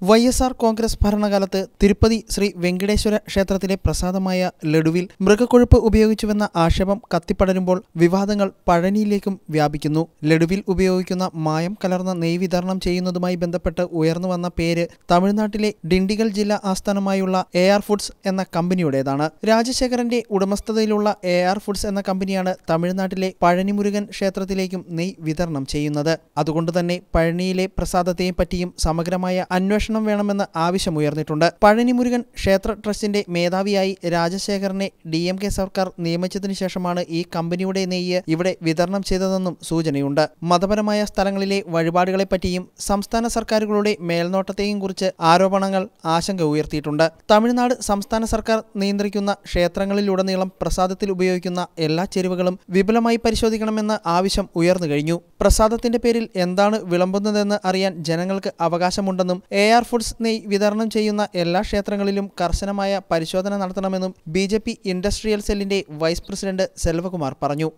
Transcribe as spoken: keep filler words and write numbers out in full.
Y S R Congress ഭരണകാലത്ത് തിരുപ്പതി ശ്രീ വെങ്കടേശ്വര ക്ഷേത്രത്തിലെ പ്രസാദമായ ലഡുവിൽ മൃഗക്കൊഴുപ്പ് ഉപയോഗിച്ചുവെന്ന ആക്ഷേപം കത്തിപ്പടരുമ്പോൾ വിവാദങ്ങൾ പഴനിയിലേക്കും വ്യാപിക്കുന്നു. ലഡുവിൽ ഉപയോഗിക്കുന്ന മായം കലർന്ന നെയ് വിതരണം ചെയ്യുന്നതുമായി ബന്ധപ്പെട്ട് ഉയർന്നുവന്ന പേര് തമിഴ്നാട്ടിലെ ഡിണ്ടിഗൽ ജില്ലാ ആസ്ഥാനമായുള്ള എ ആർ ഫുഡ്സ് എന്ന കമ്പനിയുടേതാണ്. രാജശേഖരന്റെ ഉടമസ്ഥതയിലുള്ള എ ആർ ഫുഡ്സ് എന്ന കമ്പനിയാണ് തമിഴ്നാട്ടിലെ പഴനിമുരുകൻ ക്ഷേത്രത്തിലേക്കും നെയ് വിതരണം ചെയ്യുന്നത്. അതുകൊണ്ടുതന്നെ പഴനിയിലെ പ്രസാദത്തെയും പറ്റിയും സമഗ്രമായ അന്വേഷണം വേണമെന്ന് ആവശ്യമുയർന്നിട്ടുണ്ട്. പഴനിമുരുകൻ ക്ഷേത്ര ട്രസ്റ്റിന്റെ മേധാവിയായി രാജശേഖരനെ ഡി എം കെ സർക്കാർ നിയമിച്ചതിനു ശേഷമാണ് ഈ കമ്പനിയുടെ നെയ്യ് ഇവിടെ വിതരണം ചെയ്തതെന്നും സൂചനയുണ്ട്. മതപരമായ സ്ഥലങ്ങളിലെ വഴിപാടുകളെപ്പറ്റിയും സംസ്ഥാന സർക്കാരുകളുടെ മേൽനോട്ടത്തെയും കുറിച്ച് ആരോപണങ്ങൾ ആശങ്ക ഉയർത്തിയിട്ടുണ്ട്. തമിഴ്നാട് സംസ്ഥാന സർക്കാർ നിയന്ത്രിക്കുന്ന ക്ഷേത്രങ്ങളിലുടനീളം പ്രസാദത്തിൽ ഉപയോഗിക്കുന്ന എല്ലാ ചേരുവകളും വിപുലമായി പരിശോധിക്കണമെന്ന ആവശ്യം ഉയർന്നു കഴിഞ്ഞു. പ്രസാദത്തിന്റെ പേരിൽ എന്താണ് വിളമ്പുന്നതെന്ന് അറിയാൻ ജനങ്ങൾക്ക് അവകാശമുണ്ടെന്നും എ ആർ ഫുഡ്സ് നെയ് വിതരണം ചെയ്യുന്ന എല്ലാ ക്ഷേത്രങ്ങളിലും കർശനമായ പരിശോധന നടത്തണമെന്നും ബി ജെ പി ഇൻഡസ്ട്രിയൽ സെല്ലിന്റെ വൈസ് പ്രസിഡന്റ് സെൽവകുമാർ പറഞ്ഞു.